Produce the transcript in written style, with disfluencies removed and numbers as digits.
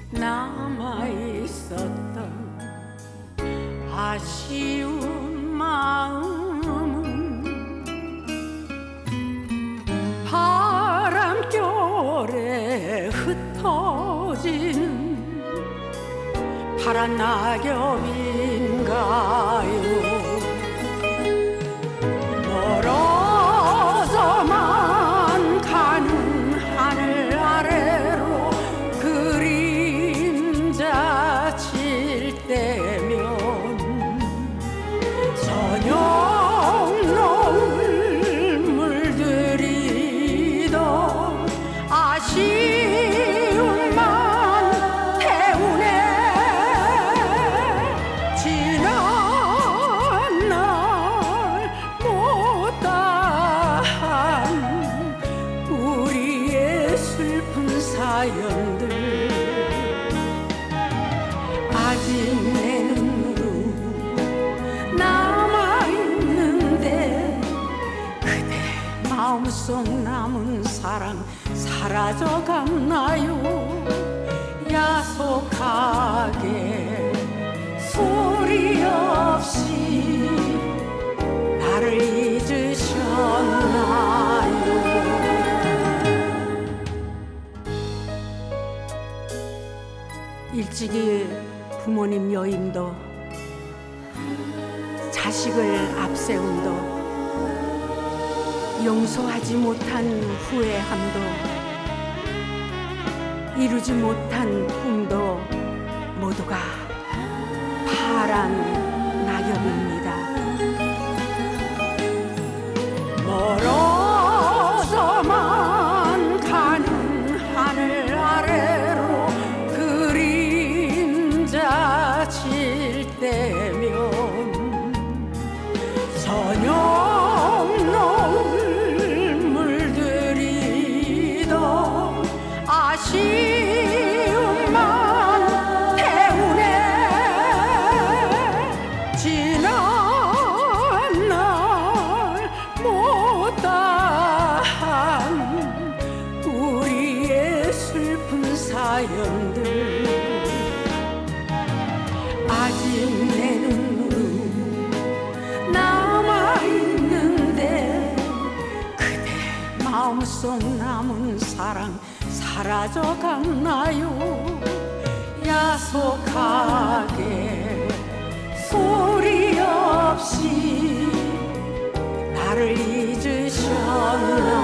남아있었던 아쉬운 마음은 바람결에 흩어지는 파란 낙엽인가요? 멀어서만 가는 하늘 아래로 그림자 칠 때면 저녁 노을 물들이던 아쉬움만 태우네. 지난 날 못다한 우리의 슬픈 사연들 아직 내 눈으로 남아있는데 그대 마음속 남은 사랑 사라져갔나요? 야속하게 소리 없이 나를 잊으셨나요? 일찍이 부모님 여임도 자식을 앞세움도 용서하지 못한 후회함도 이루지 못한 꿈도 모두가 파란 낙엽입니다. 멀어서만 가는 하늘 아래로 그림자 칠 때면 저녁 노을 물들이던 아쉬움만 태우네. 지난 날 못다한 우리의 슬픈 사연들 아직 내 눈으로 남아있는데 그대 마음속 남은 사랑 사라져갔나요? 야속하게 소리 없이 나를 잊으셨나요?